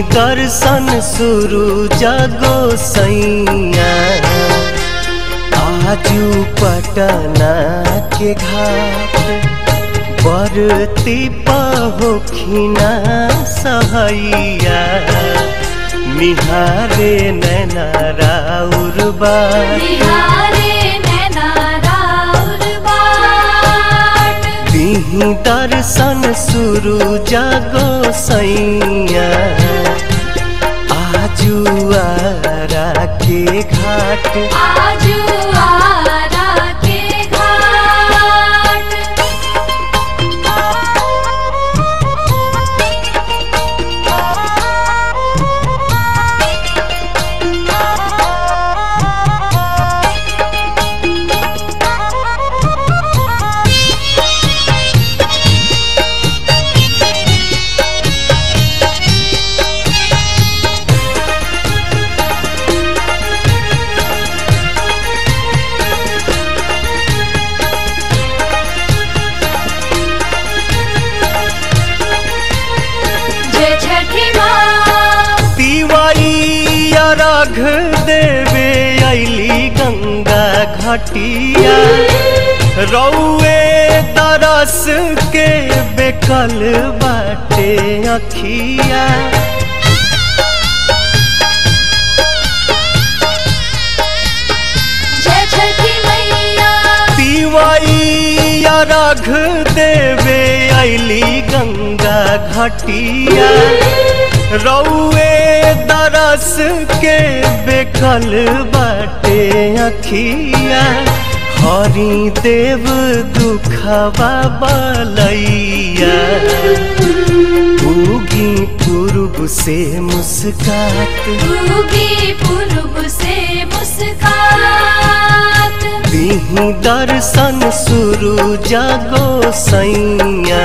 दर्शन शुरू जागो सैया आजू पटना के घाट बरती पहोखिना सहैया निहारे नैना राउर बाट दीही दर्शन शुरू जागो सैया आजू आरा के घाट अर्घ देवे अली गंगा घाटिया रौए तरस के बेकल बाटे अखिया तिवाई अर्घ देवे अली गंगा घाटिया रौए दरस के बेकल बाटे अखिया हरि देव दुखवा बलैया उगी पूर्व से मुस्कात दीही दर्शन शुरू जागो सैया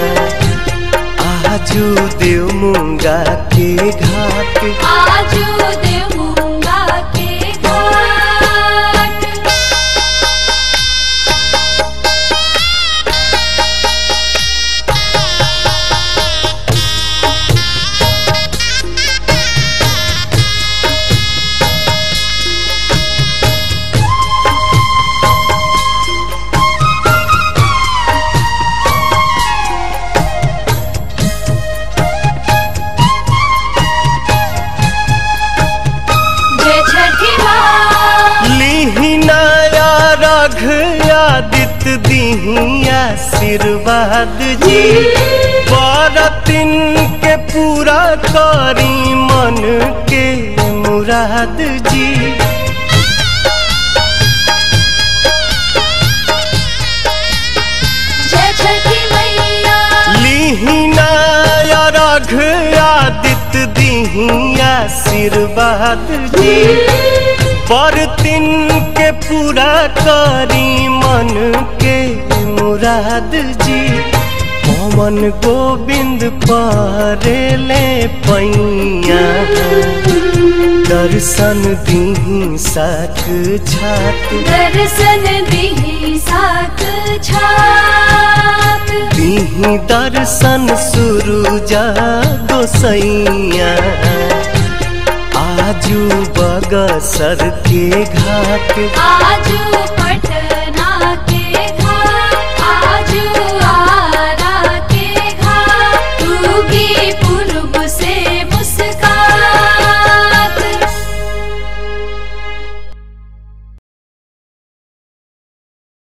आजू देव मुंगा के घाट आदित्य दीही आशीर्वाद जी बरतिन के पूरा करी मन के मुराद जी लीहिना अर्घ आदित्य दीही आशीर्वाद जी बरतिन के पूरा करी मन के मुराद जी पवन गोविंद परेले पैया दर्शन दीही साक छात दीही दर्शन शुरू जागो सैया आजू बगसर के घाट